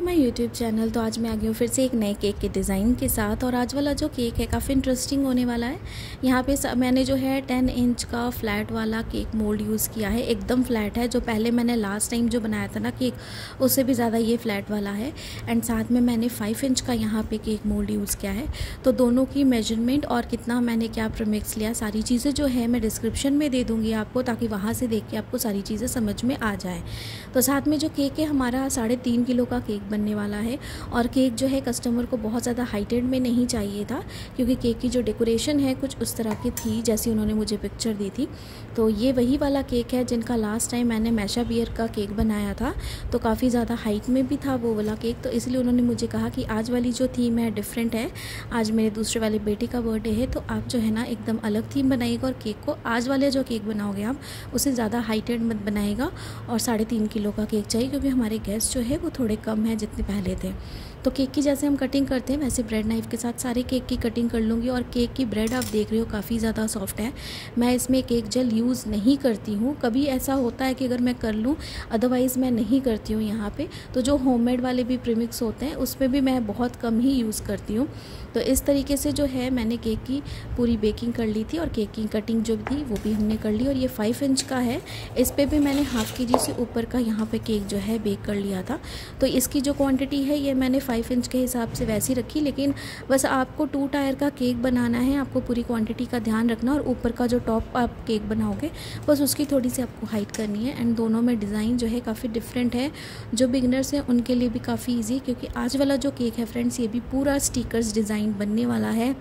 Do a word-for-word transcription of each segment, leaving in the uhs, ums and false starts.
My YouTube channel. तो आज मैं आ गई हूँ फिर से एक नए केक के डिज़ाइन के साथ। और आज वाला जो केक है काफ़ी इंटरेस्टिंग होने वाला है। यहाँ पे मैंने जो है टेन इंच का फ्लैट वाला केक मोल्ड यूज़ किया है, एकदम फ्लैट है। जो पहले मैंने लास्ट टाइम जो बनाया था ना केक, उससे भी ज़्यादा ये फ्लैट वाला है। एंड साथ में मैंने फाइव इंच का यहाँ पर केक मोल्ड यूज़ किया है। तो दोनों की मेजरमेंट और कितना मैंने क्या प्रीमिक्स लिया, सारी चीज़ें जो है मैं डिस्क्रिप्शन में दे दूँगी आपको, ताकि वहाँ से देख के आपको सारी चीज़ें समझ में आ जाए। तो साथ में जो केक है हमारा साढ़े तीन किलो का केक बनने वाला है। और केक जो है कस्टमर को बहुत ज़्यादा हाइटेड में नहीं चाहिए था, क्योंकि केक की जो डेकोरेशन है कुछ उस तरह की थी जैसी उन्होंने मुझे पिक्चर दी थी। तो ये वही वाला केक है जिनका लास्ट टाइम मैंने मैशा बियर का केक बनाया था, तो काफ़ी ज़्यादा हाइट में भी था वो वाला केक। तो इसलिए उन्होंने मुझे कहा कि आज वाली जो थीम है डिफरेंट है, आज मेरे दूसरे वाले बेटे का बर्थडे है, तो आप जो है ना एकदम अलग थीम बनाइएगा। और केक को आज वाले जो केक बनाओगे आप, उसे ज़्यादा हाइटेड मत बनाइएगा। और साढ़े तीन किलो का केक चाहिए, क्योंकि हमारे गेस्ट जो है वो थोड़े कम हैं जितने पहले थे। तो केक की जैसे हम कटिंग करते हैं वैसे ब्रेड नाइफ़ के साथ सारे केक की कटिंग कर लूँगी। और केक की ब्रेड आप देख रहे हो काफ़ी ज़्यादा सॉफ्ट है। मैं इसमें केक जेल यूज़ नहीं करती हूँ, कभी ऐसा होता है कि अगर मैं कर लूँ, अदरवाइज़ मैं नहीं करती हूँ यहाँ पे। तो जो होममेड वाले भी प्रीमिक्स होते हैं उसमें भी मैं बहुत कम ही यूज़ करती हूँ। तो इस तरीके से जो है मैंने केक की पूरी बेकिंग कर ली थी, और केक की कटिंग जो थी वो भी हमने कर ली। और ये फाइव इंच का है, इस पर भी मैंने हाफ़ के जी से ऊपर का यहाँ पे केक जो है बेक कर लिया था। तो इसकी जो क्वांटिटी है ये मैंने फाइव इंच के हिसाब से वैसी रखी, लेकिन बस आपको टू टायर का केक बनाना है, आपको पूरी क्वांटिटी का ध्यान रखना। और ऊपर का जो टॉप आप केक बनाओगे बस उसकी थोड़ी सी आपको हाइट करनी है। एंड दोनों में डिज़ाइन जो है काफ़ी डिफरेंट है, जो बिगनर्स हैं उनके लिए भी काफ़ी ईजी, क्योंकि आज वाला जो केक है फ्रेंड्स ये भी पूरा स्टिकर्स डिज़ाइन बनने वाला है।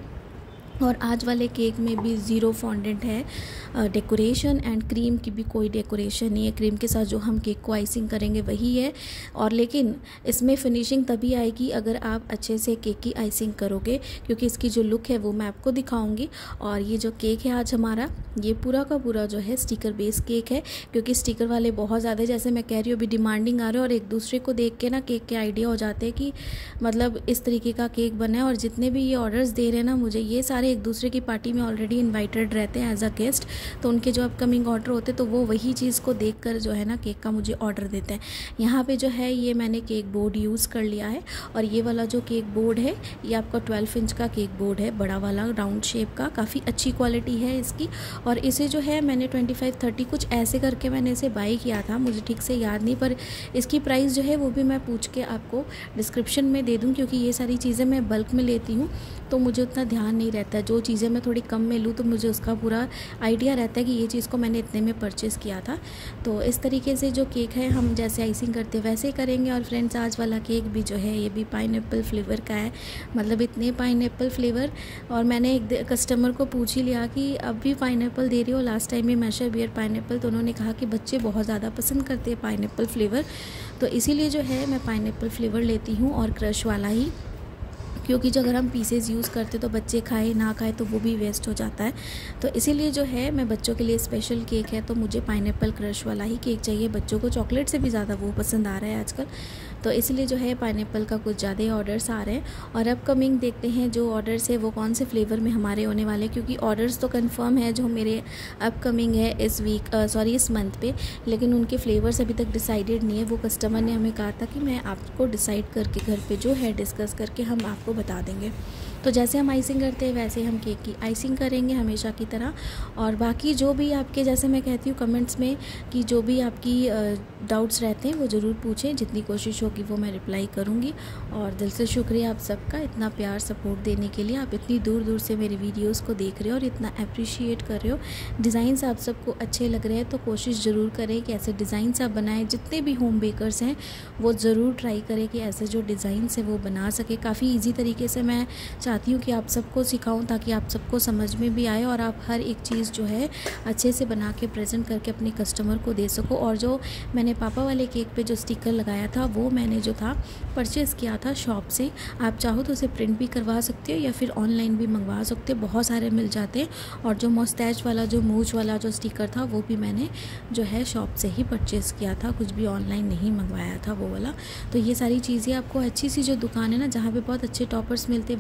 और आज वाले केक में भी ज़ीरो फॉन्डेंट है डेकोरेशन, एंड क्रीम की भी कोई डेकोरेशन नहीं है। क्रीम के साथ जो हम केक को आइसिंग करेंगे वही है। और लेकिन इसमें फिनिशिंग तभी आएगी अगर आप अच्छे से केक की आइसिंग करोगे, क्योंकि इसकी जो लुक है वो मैं आपको दिखाऊंगी। और ये जो केक है आज हमारा, ये पूरा का पूरा जो है स्टिकर बेस केक है, क्योंकि स्टिकर वाले बहुत ज़्यादा, जैसे मैं कह रही हूँ, अभी डिमांडिंग आ रहे हैं। और एक दूसरे को देख के ना केक के आइडिया हो जाते हैं कि मतलब इस तरीके का केक बना है। और जितने भी ये ऑर्डर्स दे रहे हैं ना मुझे, ये सारे एक दूसरे की पार्टी में ऑलरेडी इनवाइटेड रहते हैं एज अ गेस्ट। तो उनके जो अपकमिंग ऑर्डर होते हैं तो वो वही चीज़ को देखकर जो है ना केक का मुझे ऑर्डर देते हैं। यहाँ पे जो है ये मैंने केक बोर्ड यूज़ कर लिया है। और ये वाला जो केक बोर्ड है ये आपका ट्वेल्व इंच का केक बोर्ड है, बड़ा वाला राउंड शेप का, काफ़ी अच्छी क्वालिटी है इसकी। और इसे जो है मैंने ट्वेंटी फाइव थर्टी कुछ ऐसे करके मैंने इसे बाई किया था, मुझे ठीक से याद नहीं, पर इसकी प्राइस जो है वो भी मैं पूछ के आपको डिस्क्रिप्शन में दे दूँ, क्योंकि ये सारी चीज़ें मैं बल्क में लेती हूँ तो मुझे उतना ध्यान नहीं रहता है। जो चीज़ें मैं थोड़ी कम में लूँ तो मुझे उसका पूरा आइडिया रहता है कि ये चीज़ को मैंने इतने में परचेज़ किया था। तो इस तरीके से जो केक है हम जैसे आइसिंग करते हैं वैसे ही करेंगे। और फ्रेंड्स आज वाला केक भी जो है ये भी पाइनएप्पल फ्लेवर का है, मतलब इतने पाइनएप्पल फ्लेवर। और मैंने एक कस्टमर को पूछ ही लिया कि अब भी पाइनएप्पल दे रही हो, लास्ट टाइम में मैशा बियर पाइनएप्पल, तो उन्होंने कहा कि बच्चे बहुत ज़्यादा पसंद करते हैं पाइनएप्पल फ्लेवर। तो इसीलिए जो है मैं पाइनएप्पल फ्लेवर लेती हूँ, और क्रश वाला ही, क्योंकि जो अगर हम पीसेस यूज़ करते तो बच्चे खाए ना खाए तो वो भी वेस्ट हो जाता है। तो इसीलिए जो है मैं बच्चों के लिए स्पेशल केक है तो मुझे पाइनएप्पल क्रश वाला ही केक चाहिए। बच्चों को चॉकलेट से भी ज़्यादा वो पसंद आ रहा है आजकल, तो इसलिए जो है पाइनएप्पल का कुछ ज़्यादा ऑर्डर्स आ रहे हैं। और अपकमिंग देखते हैं जो ऑर्डर्स है वो कौन से फ्लेवर में हमारे होने वाले, क्योंकि ऑर्डर्स तो कंफर्म है जो मेरे अपकमिंग है इस वीक, सॉरी इस मंथ पे, लेकिन उनके फ्लेवर्स अभी तक डिसाइडेड नहीं है। वो कस्टमर ने हमें कहा था कि मैं आपको डिसाइड करके घर पे जो है डिस्कस करके हम आपको बता देंगे। तो जैसे हम आइसिंग करते हैं वैसे हम केक की आइसिंग करेंगे हमेशा की तरह। और बाकी जो भी आपके, जैसे मैं कहती हूँ कमेंट्स में, कि जो भी आपकी डाउट्स रहते हैं वो ज़रूर पूछें, जितनी कोशिश होगी वो मैं रिप्लाई करूँगी। और दिल से शुक्रिया आप सबका इतना प्यार सपोर्ट देने के लिए। आप इतनी दूर दूर से मेरे वीडियोस को देख रहे हो और इतना अप्रिशिएट कर रहे हो। डिज़ाइंस आप सबको अच्छे लग रहे हैं तो कोशिश ज़रूर करें कि ऐसे डिज़ाइंस आप बनाएं। जितने भी होम बेकर्स हैं वो ज़रूर ट्राई करें कि ऐसे जो डिज़ाइंस है वो बना सके। काफ़ी ईजी तरीके से मैं चाहती हूँ कि आप सबको सिखाऊं, ताकि आप सबको समझ में भी आए और आप हर एक चीज़ जो है अच्छे से बना के प्रेजेंट करके अपने कस्टमर को दे सको। और जो मैंने पापा वाले केक पे जो स्टिकर लगाया था वो मैंने जो था परचेज़ किया था शॉप से। आप चाहो तो उसे प्रिंट भी करवा सकते हो या फिर ऑनलाइन भी मंगवा सकते हो, बहुत सारे मिल जाते हैं। और जो मोस्टैच वाला, जो मूछ वाला जो स्टिकर था वो भी मैंने जो है शॉप से ही परचेज़ किया था, कुछ भी ऑनलाइन नहीं मंगवाया था वो वाला। तो ये सारी चीज़ें आपको अच्छी सी जो दुकान है ना जहाँ पे बहुत अच्छे टॉपर्स मिलते हैं वहाँ से भी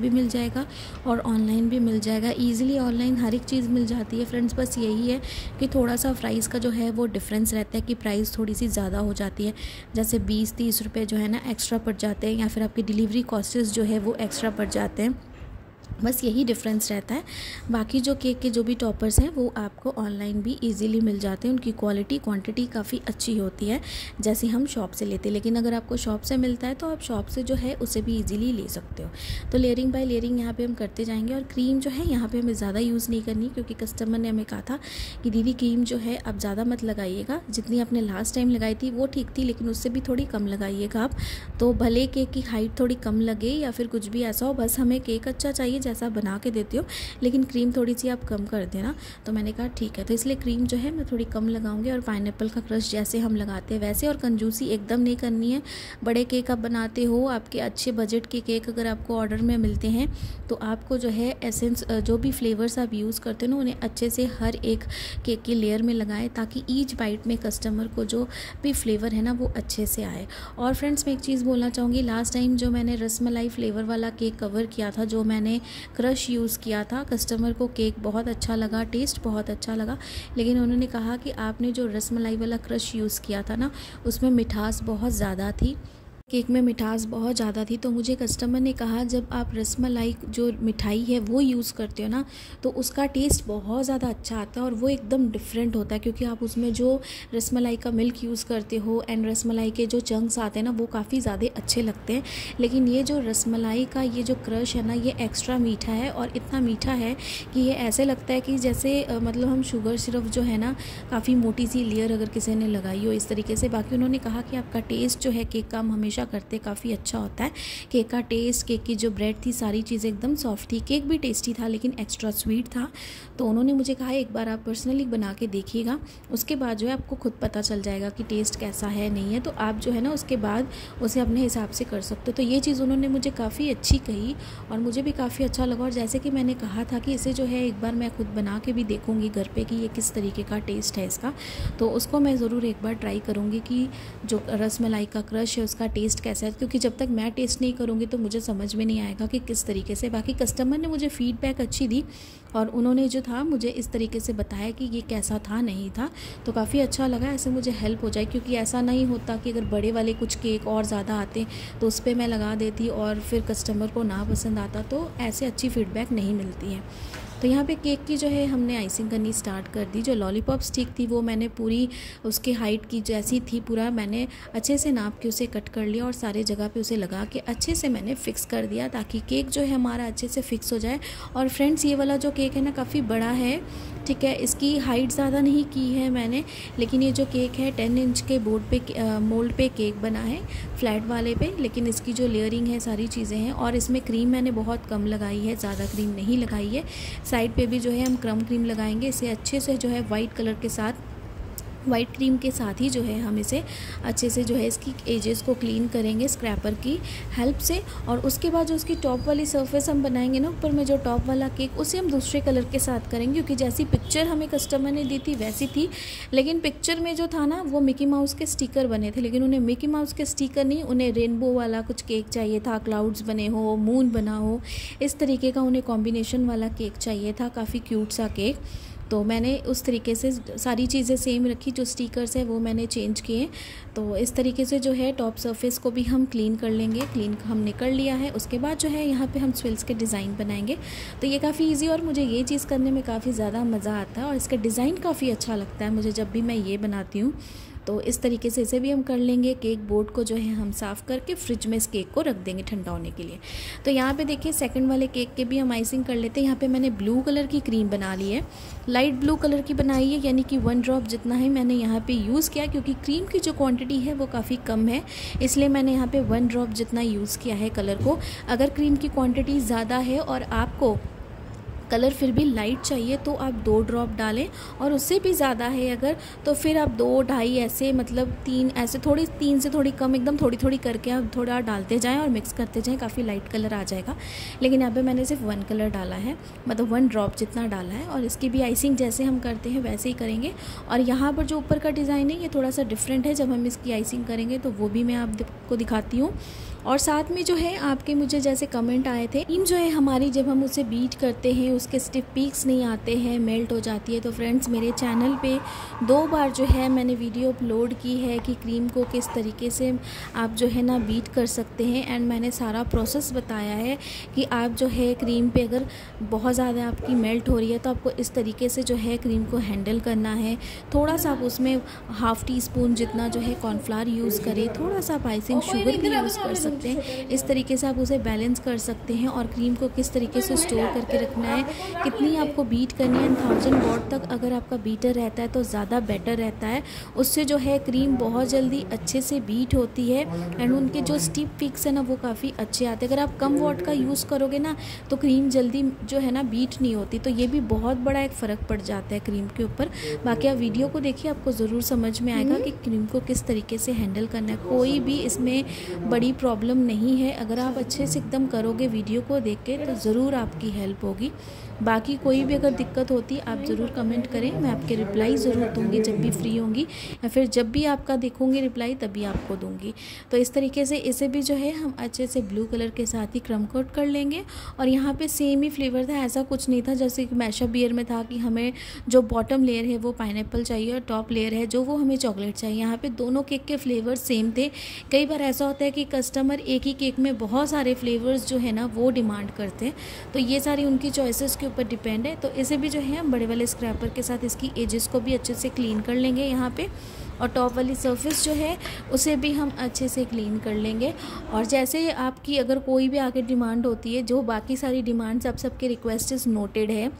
भी मिल जाएगा और ऑनलाइन भी मिल जाएगा। ईज़िली ऑनलाइन हर एक चीज़ मिल जाती है फ्रेंड्स। बस यही है कि थोड़ा सा प्राइस का जो है वो डिफरेंस रहता है कि प्राइस थोड़ी सी ज़्यादा हो जाती है, जैसे बीस तीस रुपये जो है ना एक्स्ट्रा पड़ जाते हैं, या फिर आपकी डिलीवरी कॉस्टेस जो है वो एक्स्ट्रा पड़ जाते हैं। बस यही डिफरेंस रहता है। बाकी जो केक के जो भी टॉपर्स हैं वो आपको ऑनलाइन भी इजीली मिल जाते हैं। उनकी क्वालिटी क्वांटिटी काफ़ी अच्छी होती है जैसे हम शॉप से लेते हैं, लेकिन अगर आपको शॉप से मिलता है तो आप शॉप से जो है उसे भी इजीली ले सकते हो। तो लेयरिंग बाय लेयरिंग यहाँ पे हम करते जाएंगे। और क्रीम जो है यहाँ पे हमें ज़्यादा यूज़ नहीं करनी, क्योंकि कस्टमर ने हमें कहा था कि दीदी क्रीम जो है आप ज़्यादा मत लगाइएगा, जितनी आपने लास्ट टाइम लगाई थी वो ठीक थी, लेकिन उससे भी थोड़ी कम लगाइएगा आप। तो भले केक की हाइट थोड़ी कम लगे या फिर कुछ भी ऐसा हो, बस हमें केक अच्छा चाहिए जैसा बना के देती हो, लेकिन क्रीम थोड़ी सी आप कम कर देना। तो मैंने कहा ठीक है, तो इसलिए क्रीम जो है मैं थोड़ी कम लगाऊंगी। और पाइनएप्पल का क्रश जैसे हम लगाते हैं वैसे, और कंजूसी एकदम नहीं करनी है। बड़े केक आप बनाते हो, आपके अच्छे बजट के केक अगर आपको ऑर्डर में मिलते हैं तो आपको जो है एसेंस जो भी फ्लेवर्स आप यूज़ करते हो ना उन्हें अच्छे से हर एक केक की लेयर में लगाएं, ताकि ईच बाइट में कस्टमर को जो भी फ्लेवर है ना वो अच्छे से आए। और फ्रेंड्स मैं एक चीज़ बोलना चाहूँगी, लास्ट टाइम जो मैंने रसमलाई फ्लेवर वाला केक कवर किया था, जो मैंने क्रश यूज़ किया था, कस्टमर को केक बहुत अच्छा लगा, टेस्ट बहुत अच्छा लगा, लेकिन उन्होंने कहा कि आपने जो रसमलाई वाला क्रश यूज़ किया था ना उसमें मिठास बहुत ज़्यादा थी, केक में मिठास बहुत ज़्यादा थी। तो मुझे कस्टमर ने कहा जब आप रसमलाई जो मिठाई है वो यूज़ करते हो ना तो उसका टेस्ट बहुत ज़्यादा अच्छा आता है और वो एकदम डिफरेंट होता है, क्योंकि आप उसमें जो रसमलाई का मिल्क यूज़ करते हो एंड रसमलाई के जो चंक्स आते हैं ना वो काफ़ी ज़्यादा अच्छे लगते हैं। लेकिन ये जो रसमलाई का ये जो क्रश है ना ये एक्स्ट्रा मीठा है, और इतना मीठा है कि ये ऐसे लगता है कि जैसे आ, मतलब हम शुगर सिरप जो है ना काफ़ी मोटी सी लेयर अगर किसी ने लगाई हो इस तरीके से। बाकी उन्होंने कहा कि आपका टेस्ट जो है केक का हम हमेशा करते काफ़ी अच्छा होता है। केक का टेस्ट, केक की जो ब्रेड थी, सारी चीज़ें एकदम सॉफ्ट थी। केक भी टेस्टी था लेकिन एक्स्ट्रा स्वीट था। तो उन्होंने मुझे कहा एक बार आप पर्सनली बना के देखिएगा, उसके बाद जो है आपको खुद पता चल जाएगा कि टेस्ट कैसा है नहीं है, तो आप जो है ना उसके बाद उसे अपने हिसाब से कर सकते हो। तो ये चीज़ उन्होंने मुझे काफ़ी अच्छी कही और मुझे भी काफ़ी अच्छा लगा। और जैसे कि मैंने कहा था कि इसे जो है एक बार मैं खुद बना के भी देखूँगी घर पे कि ये किस तरीके का टेस्ट है इसका, तो उसको मैं ज़रूर एक बार ट्राई करूँगी कि जो रसमलाई का क्रश है उसका टेस्ट कैसा है, क्योंकि जब तक मैं टेस्ट नहीं करूँगी तो मुझे समझ में नहीं आएगा कि किस तरीके से। बाकी कस्टमर ने मुझे फीडबैक अच्छी दी और उन्होंने जो था मुझे इस तरीके से बताया कि ये कैसा था नहीं था, तो काफ़ी अच्छा लगा। ऐसे मुझे हेल्प हो जाए, क्योंकि ऐसा नहीं होता कि अगर बड़े वाले कुछ केक और ज़्यादा आते तो उस पर मैं लगा देती और फिर कस्टमर को ना पसंद आता, तो ऐसे अच्छी फीडबैक नहीं मिलती है। तो यहाँ पे केक की जो है हमने आइसिंग करनी स्टार्ट कर दी। जो लॉलीपॉप स्टिक थी वो मैंने पूरी उसकी हाइट की जैसी थी पूरा मैंने अच्छे से नाप के उसे कट कर लिया और सारे जगह पे उसे लगा के अच्छे से मैंने फ़िक्स कर दिया, ताकि केक जो है हमारा अच्छे से फ़िक्स हो जाए। और फ्रेंड्स ये वाला जो केक है ना काफ़ी बड़ा है, ठीक है, इसकी हाइट ज़्यादा नहीं की है मैंने, लेकिन ये जो केक है टेन इंच के बोर्ड पे मोल्ड पे केक बना है फ्लैट वाले पे, लेकिन इसकी जो लेयरिंग है सारी चीज़ें हैं। और इसमें क्रीम मैंने बहुत कम लगाई है, ज़्यादा क्रीम नहीं लगाई है। साइड पे भी जो है हम क्रम क्रीम लगाएंगे, इसे अच्छे से जो है वाइट कलर के साथ वाइट क्रीम के साथ ही जो है हम इसे अच्छे से जो है इसकी एजेस को क्लीन करेंगे स्क्रैपर की हेल्प से। और उसके बाद जो उसकी टॉप वाली सरफेस हम बनाएंगे ना ऊपर में जो टॉप वाला केक, उसे हम दूसरे कलर के साथ करेंगे, क्योंकि जैसी पिक्चर हमें कस्टमर ने दी थी वैसी थी, लेकिन पिक्चर में जो था ना वो मिकी माउस के स्टिकर बने थे, लेकिन उन्हें मिकी माउस के स्टिकर नहीं, उन्हें रेनबो वाला कुछ केक चाहिए था, क्लाउड्स बने हो, मून बना हो, इस तरीके का उन्हें कॉम्बिनेशन वाला केक चाहिए था, काफ़ी क्यूट सा केक। तो मैंने उस तरीके से सारी चीज़ें सेम रखी, जो स्टिकर्स है वो मैंने चेंज किए। तो इस तरीके से जो है टॉप सरफेस को भी हम क्लीन कर लेंगे। क्लीन हमने कर लिया है, उसके बाद जो है यहाँ पे हम स्विल्स के डिज़ाइन बनाएंगे। तो ये काफ़ी इजी और मुझे ये चीज़ करने में काफ़ी ज़्यादा मज़ा आता है और इसका डिज़ाइन काफ़ी अच्छा लगता है मुझे जब भी मैं ये बनाती हूँ। तो इस तरीके से इसे भी हम कर लेंगे। केक बोर्ड को जो है हम साफ़ करके फ्रिज में इस केक को रख देंगे ठंडा होने के लिए। तो यहाँ पे देखिए सेकंड वाले केक के भी हम आइसिंग कर लेते हैं। यहाँ पे मैंने ब्लू कलर की क्रीम बना ली है, लाइट ब्लू कलर की बनाई है, यानी कि वन ड्रॉप जितना ही मैंने यहाँ पे यूज़ किया, क्योंकि क्रीम की जो क्वांटिटी है वो काफ़ी कम है, इसलिए मैंने यहाँ पे वन ड्रॉप जितना यूज़ किया है कलर को। अगर क्रीम की क्वांटिटी ज़्यादा है और आपको कलर फिर भी लाइट चाहिए तो आप दो ड्रॉप डालें, और उससे भी ज़्यादा है अगर तो फिर आप दो ढाई ऐसे मतलब तीन ऐसे थोड़ी तीन से थोड़ी कम एकदम थोड़ी थोड़ी करके आप थोड़ा डालते जाएं और मिक्स करते जाएं, काफ़ी लाइट कलर आ जाएगा। लेकिन यहाँ पे मैंने सिर्फ वन कलर डाला है, मतलब वन ड्रॉप जितना डाला है, और इसकी भी आइसिंग जैसे हम करते हैं वैसे ही करेंगे। और यहाँ पर जो ऊपर का डिज़ाइन है ये थोड़ा सा डिफरेंट है, जब हम इसकी आइसिंग करेंगे तो वो भी मैं आपको दिखाती हूँ। और साथ में जो है आपके मुझे जैसे कमेंट आए थे, क्रीम जो है हमारी जब हम उसे बीट करते हैं उसके स्टिफ पीक्स नहीं आते हैं, मेल्ट हो जाती है। तो फ्रेंड्स मेरे चैनल पे दो बार जो है मैंने वीडियो अपलोड की है कि क्रीम को किस तरीके से आप जो है ना बीट कर सकते हैं, एंड मैंने सारा प्रोसेस बताया है कि आप जो है क्रीम पे अगर बहुत ज़्यादा आपकी मेल्ट हो रही है तो आपको इस तरीके से जो है क्रीम को हैंडल करना है। थोड़ा सा आप उसमें हाफ़ टी स्पून जितना जो है कॉर्नफ्लावर यूज़ करें, थोड़ा सा आप आइसिंग शुगर भी यूज़ कर सकते हैं। इस तरीके से आप उसे बैलेंस कर सकते हैं। और क्रीम को किस तरीके से स्टोर करके रखना है, कितनी आपको बीट करनी है, थाउजेंड वॉट तक अगर आपका बीटर रहता है तो ज़्यादा बेटर रहता है। उससे जो है क्रीम बहुत जल्दी अच्छे से बीट होती है, एंड उनके जो स्टिफ पीक्स है ना वो काफ़ी अच्छे आते हैं। अगर आप कम वॉट का यूज़ करोगे ना तो क्रीम जल्दी जो है ना बीट नहीं होती, तो ये भी बहुत बड़ा एक फ़र्क पड़ जाता है क्रीम के ऊपर। बाकी आप वीडियो को देखिए, आपको ज़रूर समझ में आएगा कि क्रीम को किस तरीके से हैंडल करना है। कोई भी इसमें बड़ी प्रॉब्लम नहीं है, अगर आप अच्छे से एकदम करोगे वीडियो को देख के तो ज़रूर आपकी हेल्प होगी। बाकी कोई भी अगर दिक्कत होती आप ज़रूर कमेंट करें, मैं आपके रिप्लाई ज़रूर दूंगी जब भी फ्री होंगी, या फिर जब भी आपका देखूंगी रिप्लाई तभी आपको दूंगी। तो इस तरीके से इसे भी जो है हम अच्छे से ब्लू कलर के साथ ही क्रम कोट कर लेंगे। और यहाँ पे सेम ही फ्लेवर था, ऐसा कुछ नहीं था जैसे कि मैशअप बियर में था कि हमें जो बॉटम लेयर है वो पाइनएप्पल चाहिए और टॉप लेयर है जो वो हमें चॉकलेट चाहिए। यहाँ पे दोनों केक के फ्लेवर सेम थे। कई बार ऐसा होता है कि कस्टमर एक ही केक में बहुत सारे फ्लेवर्स जो है ना वो डिमांड करते हैं, तो ये सारी उनकी चॉइसेस के ऊपर डिपेंड है। तो इसे भी जो है हम बड़े वाले स्क्रैपर के साथ इसकी एजेस को भी अच्छे से क्लीन कर लेंगे यहाँ पे, और टॉप वाली सरफेस जो है उसे भी हम अच्छे से क्लीन कर लेंगे। और जैसे आपकी अगर कोई भी आगे डिमांड होती है, जो बाकी सारी डिमांड्स आप सबके रिक्वेस्ट नोटेड है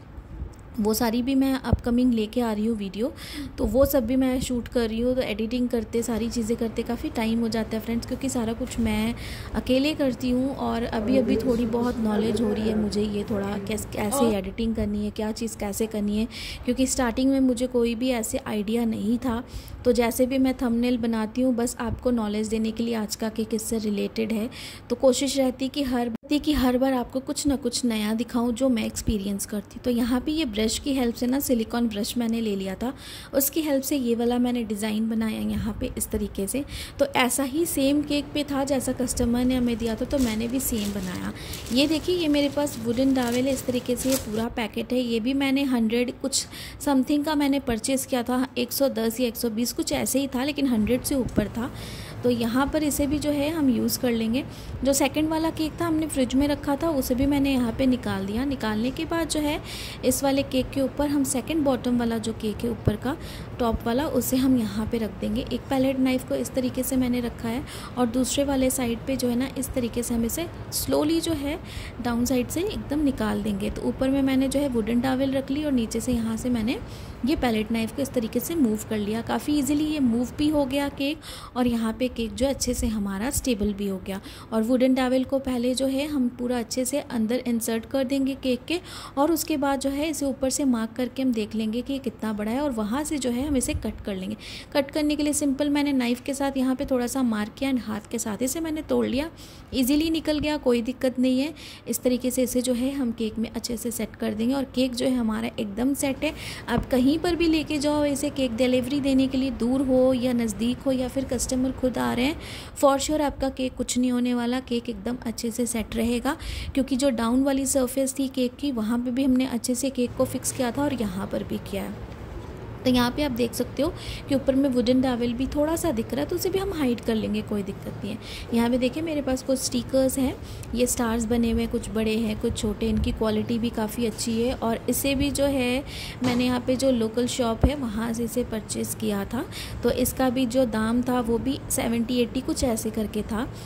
वो सारी भी मैं अपकमिंग लेके आ रही हूँ वीडियो, तो वो सब भी मैं शूट कर रही हूँ। तो एडिटिंग करते सारी चीज़ें करते काफ़ी टाइम हो जाता है फ्रेंड्स, क्योंकि सारा कुछ मैं अकेले करती हूँ। और अभी अभी थोड़ी बहुत नॉलेज हो रही है मुझे ये थोड़ा कैस कैसे एडिटिंग करनी है, क्या चीज़ कैसे करनी है, क्योंकि स्टार्टिंग में मुझे कोई भी ऐसे आइडिया नहीं था। तो जैसे भी मैं थंबनेल बनाती हूँ बस आपको नॉलेज देने के लिए आज का केक इससे रिलेटेड है, तो कोशिश रहती कि हर कि हर बार आपको कुछ ना कुछ नया दिखाऊं जो मैं एक्सपीरियंस करती। तो यहाँ पे ये ब्रश की हेल्प से ना, सिलिकॉन ब्रश मैंने ले लिया था, उसकी हेल्प से ये वाला मैंने डिज़ाइन बनाया यहाँ पे इस तरीके से। तो ऐसा ही सेम केक पे था जैसा कस्टमर ने हमें दिया था, तो मैंने भी सेम बनाया। ये देखिए ये मेरे पास वुडन डावेल है, इस तरीके से ये पूरा पैकेट है। ये भी मैंने हंड्रेड कुछ समथिंग का मैंने परचेज़ किया था, एक सौ दस या एक सौ बीस कुछ ऐसे ही था, लेकिन हंड्रेड से ऊपर था। तो यहाँ पर इसे भी जो है हम यूज़ कर लेंगे। जो सेकंड वाला केक था हमने फ्रिज में रखा था, उसे भी मैंने यहाँ पे निकाल दिया। निकालने के बाद जो है इस वाले केक के ऊपर हम सेकंड बॉटम वाला जो केक है ऊपर का टॉप वाला, उसे हम यहाँ पे रख देंगे। एक पैलेट नाइफ़ को इस तरीके से मैंने रखा है, और दूसरे वाले साइड पे जो है ना इस तरीके से हम इसे स्लोली जो है डाउन साइड से एकदम निकाल देंगे। तो ऊपर में मैंने जो है वुडन टॉवेल रख ली, और नीचे से यहाँ से मैंने ये पैलेट नाइफ़ को इस तरीके से मूव कर लिया। काफ़ी ईजिली ये मूव भी हो गया केक, और यहाँ पे केक जो अच्छे से हमारा स्टेबल भी हो गया। और वुडन टॉवेल को पहले जो है हम पूरा अच्छे से अंदर इंसर्ट कर देंगे केक के, और उसके बाद जो है इसे ऊपर से मार्क करके हम देख लेंगे कि ये कितना बड़ा है, और वहाँ से जो है हम इसे कट कर लेंगे। कट करने के लिए सिंपल मैंने नाइफ़ के साथ यहाँ पे थोड़ा सा मार्क किया, एंड हाथ के साथ इसे मैंने तोड़ लिया। ईजिली निकल गया, कोई दिक्कत नहीं है। इस तरीके से इसे जो है हम केक में अच्छे से सेट कर देंगे, और केक जो है हमारा एकदम सेट है। आप कहीं पर भी लेके जाओ इसे केक डिलीवरी देने के लिए, दूर हो या नज़दीक हो या फिर कस्टमर खुद आ रहे हैं, फॉर श्योर आपका केक कुछ नहीं होने वाला। केक एकदम अच्छे से सेट रहेगा, क्योंकि जो डाउन वाली सरफेस थी केक की वहाँ पे भी हमने अच्छे से केक को फिक्स किया था, और यहाँ पर भी किया है। तो यहाँ पे आप देख सकते हो कि ऊपर में वुडन टॉवेल भी थोड़ा सा दिख रहा है, तो उसे भी हम हाइड कर लेंगे, कोई दिक्कत नहीं है। यहाँ पे देखिए मेरे पास कुछ स्टिकर्स हैं, ये स्टार्स बने हुए हैं, कुछ बड़े हैं कुछ छोटे, इनकी क्वालिटी भी काफ़ी अच्छी है। और इसे भी जो है मैंने यहाँ पे जो लोकल शॉप है वहाँ से इसे परचेज़ किया था, तो इसका भी जो दाम था वो भी सेवेंटी एट्टी कुछ ऐसे करके था।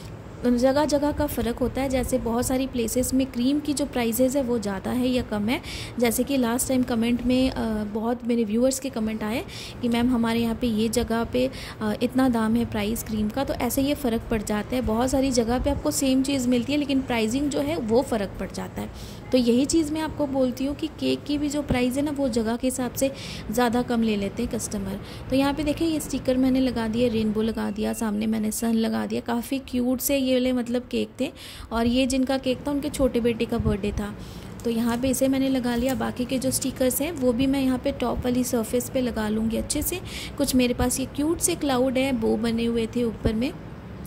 जगह जगह का फ़र्क होता है। जैसे बहुत सारी प्लेसेस में क्रीम की जो प्राइसेस है वो ज़्यादा है या कम है। जैसे कि लास्ट टाइम कमेंट में बहुत मेरे व्यूअर्स के कमेंट आए कि मैम हमारे यहाँ पे ये जगह पे इतना दाम है प्राइस क्रीम का, तो ऐसे ये फ़र्क पड़ जाता है। बहुत सारी जगह पे आपको सेम चीज़ मिलती है लेकिन प्राइसिंग जो है वो फ़र्क पड़ जाता है। तो यही चीज़ मैं आपको बोलती हूँ कि केक की भी जो प्राइस है ना वो जगह के हिसाब से ज़्यादा कम ले लेते हैं कस्टमर। तो यहाँ पे देखिए ये स्टिकर मैंने लगा दिया, रेनबो लगा दिया, सामने मैंने सन लगा दिया। काफ़ी क्यूट से ये वाले मतलब केक थे, और ये जिनका केक था उनके छोटे बेटे का बर्थडे था, तो यहाँ पे इसे मैंने लगा लिया। बाकी के जो स्टिकर्स हैं वो भी मैं यहाँ पे टॉप वाली सरफेस पे लगा लूँगी अच्छे से। कुछ मेरे पास ये क्यूट से क्लाउड है, बो बने हुए थे ऊपर में,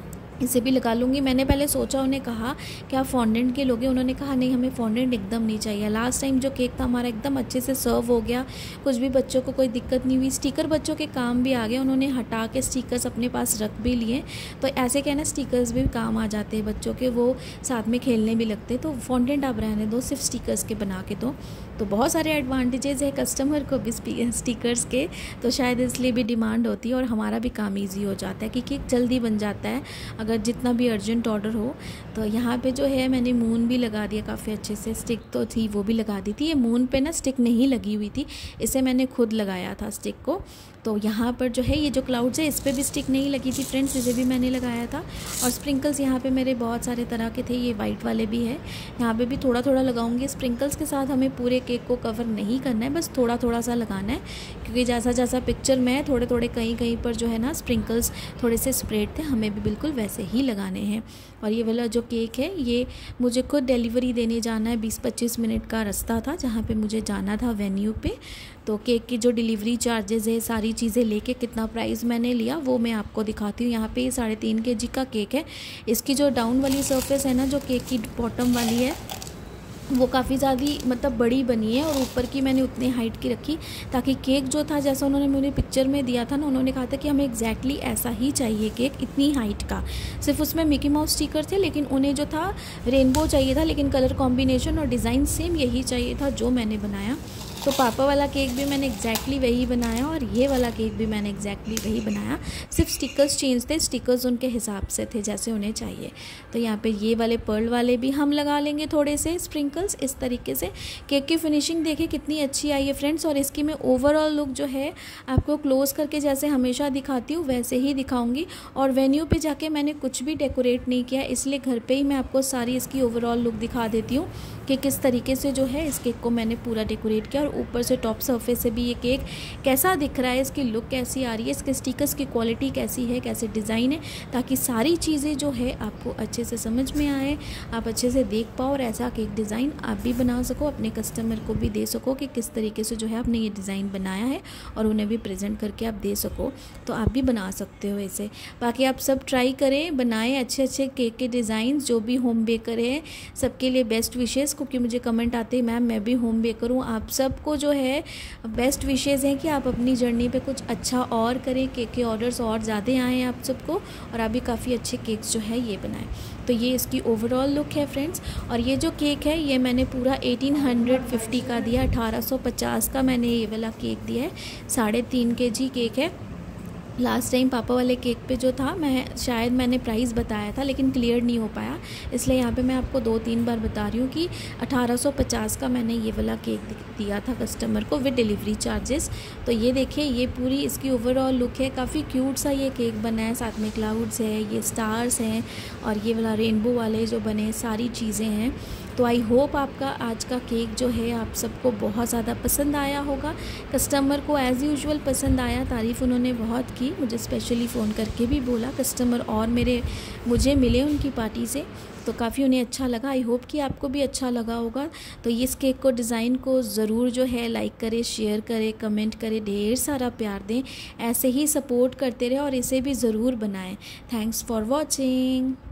इसे भी लगा लूँगी। मैंने पहले सोचा, उन्हें कहा कि आप फॉन्डेंट के लोगे, उन्होंने कहा नहीं हमें फॉन्डेंट एकदम नहीं चाहिए। लास्ट टाइम जो केक था हमारा एकदम अच्छे से सर्व हो गया, कुछ भी बच्चों को कोई दिक्कत नहीं हुई। स्टिकर बच्चों के काम भी आ गए, उन्होंने हटा के स्टिकर्स अपने पास रख भी लिए। तो ऐसे क्या ना स्टिकर्स भी काम आ जाते हैं बच्चों के, वो साथ में खेलने भी लगते। तो फॉन्डेंट आप रहने दो, सिर्फ स्टिकर्स के बना के दो। तो बहुत सारे एडवांटेजेस है कस्टमर को भी स्टिकर्स के, तो शायद इसलिए भी डिमांड होती है और हमारा भी काम ईजी हो जाता है कि केक जल्दी बन जाता है अगर जितना भी अर्जेंट ऑर्डर हो। तो यहाँ पे जो है मैंने मून भी लगा दिया काफ़ी अच्छे से। स्टिक तो थी वो भी लगा दी थी। ये मून पे ना स्टिक नहीं लगी हुई थी, इसे मैंने खुद लगाया था स्टिक को। तो यहाँ पर जो है ये जो क्लाउड्स है इस पर भी स्टिक नहीं लगी थी फ्रेंड्स, इसे भी मैंने लगाया था। और स्प्रिंकल्स यहाँ पे मेरे बहुत सारे तरह के थे, ये वाइट वाले भी है, यहाँ पे भी थोड़ा थोड़ा लगाऊंगी। स्प्रिंकल्स के साथ हमें पूरे केक को कवर नहीं करना है, बस थोड़ा थोड़ा सा लगाना है, क्योंकि जैसा जैसा पिक्चर में थोड़े थोड़े कहीं कहीं पर जो है ना स्प्रिंकल्स थोड़े से स्प्रेड थे, हमें भी बिल्कुल वैसे ही लगाने हैं। और ये वाला जो केक है ये मुझे खुद डिलीवरी देने जाना है, बीस पच्चीस मिनट का रास्ता था जहाँ पे मुझे जाना था वेन्यू पे। तो केक की जो डिलीवरी चार्जेस है, सारी चीज़ें लेके कितना प्राइस मैंने लिया वो मैं आपको दिखाती हूँ। यहाँ पे साढ़े तीन के जी का केक है। इसकी जो डाउन वाली सरफेस है ना, जो केक की बॉटम वाली है, वो काफ़ी ज़्यादा मतलब बड़ी बनी है, और ऊपर की मैंने उतनी हाइट की रखी ताकि केक जो था जैसा उन्होंने मुझे पिक्चर में दिया था ना, उन्होंने कहा था कि हमें एग्जैक्टली ऐसा ही चाहिए केक, इतनी हाइट का। सिर्फ उसमें मिकी माउस स्टिकर थे, लेकिन उन्हें जो था रेनबो चाहिए था, लेकिन कलर कॉम्बिनेशन और डिज़ाइन सेम यही चाहिए था जो मैंने बनाया। तो पापा वाला केक भी मैंने एग्जैक्टली वही बनाया, और ये वाला केक भी मैंने एग्जैक्टली वही बनाया। सिर्फ स्टिकर्स चेंज थे, स्टिकर्स उनके हिसाब से थे जैसे उन्हें चाहिए। तो यहाँ पे ये वाले पर्ल वाले भी हम लगा लेंगे थोड़े से स्प्रिंकल्स इस तरीके से। केक की फिनिशिंग देखिए कितनी अच्छी आई है फ्रेंड्स, और इसकी मैं ओवरऑल लुक जो है आपको क्लोज करके जैसे हमेशा दिखाती हूँ वैसे ही दिखाऊँगी। और वेन्यू पर जाके मैंने कुछ भी डेकोरेट नहीं किया, इसलिए घर पर ही मैं आपको सारी इसकी ओवरऑल लुक दिखा देती हूँ कि किस तरीके से जो है इस केक को मैंने पूरा डेकोरेट किया। और ऊपर से टॉप सरफेस से भी ये केक कैसा दिख रहा है, इसकी लुक कैसी आ रही है, इसके स्टिकर्स की क्वालिटी कैसी है, कैसे डिज़ाइन है, ताकि सारी चीज़ें जो है आपको अच्छे से समझ में आए, आप अच्छे से देख पाओ, और ऐसा केक डिज़ाइन आप भी बना सको, अपने कस्टमर को भी दे सको कि किस तरीके से जो है आपने ये डिज़ाइन बनाया है, और उन्हें भी प्रेजेंट करके आप दे सको। तो आप भी बना सकते हो इसे। बाकी आप सब ट्राई करें, बनाएं अच्छे अच्छे केक के डिज़ाइन। जो भी होम बेकर है सबके लिए बेस्ट विशेज़, क्योंकि मुझे कमेंट आते हैं मैम मैं भी होम बेकर हूँ। आप सबको जो है बेस्ट विशेज़ हैं कि आप अपनी जर्नी पे कुछ अच्छा और करें, केक के ऑर्डर्स और ज़्यादा आएँ आप सबको, और आप भी काफ़ी अच्छे केक्स जो है ये बनाएं। तो ये इसकी ओवरऑल लुक है फ्रेंड्स। और ये जो केक है ये मैंने पूरा अठारह सौ पचास का दिया, अठारह सौ पचास का मैंने ये वाला केक दिया है। साढ़े तीन के जी केक है। लास्ट टाइम पापा वाले केक पे जो था मैं शायद मैंने प्राइस बताया था लेकिन क्लियर नहीं हो पाया, इसलिए यहाँ पे मैं आपको दो तीन बार बता रही हूँ कि अठारह सौ पचास का मैंने ये वाला केक दिया था कस्टमर को विद डिलीवरी चार्जेस। तो ये देखिए ये पूरी इसकी ओवरऑल लुक है। काफ़ी क्यूट सा ये केक बना है, साथ में क्लाउड्स है, ये स्टार्स हैं, और ये वाला रेनबो वाले जो बने सारी चीज़ें हैं। तो आई होप आपका आज का केक जो है आप सबको बहुत ज़्यादा पसंद आया होगा। कस्टमर को एज़ यूजुअल पसंद आया, तारीफ़ उन्होंने बहुत की, मुझे स्पेशली फ़ोन करके भी बोला कस्टमर, और मेरे मुझे मिले उनकी पार्टी से, तो काफ़ी उन्हें अच्छा लगा। आई होप कि आपको भी अच्छा लगा होगा। तो इस केक को डिज़ाइन को ज़रूर जो है लाइक करें, शेयर करें, कमेंट करें, ढेर सारा प्यार दें, ऐसे ही सपोर्ट करते रहें और इसे भी ज़रूर बनाएं। Thanks for watching.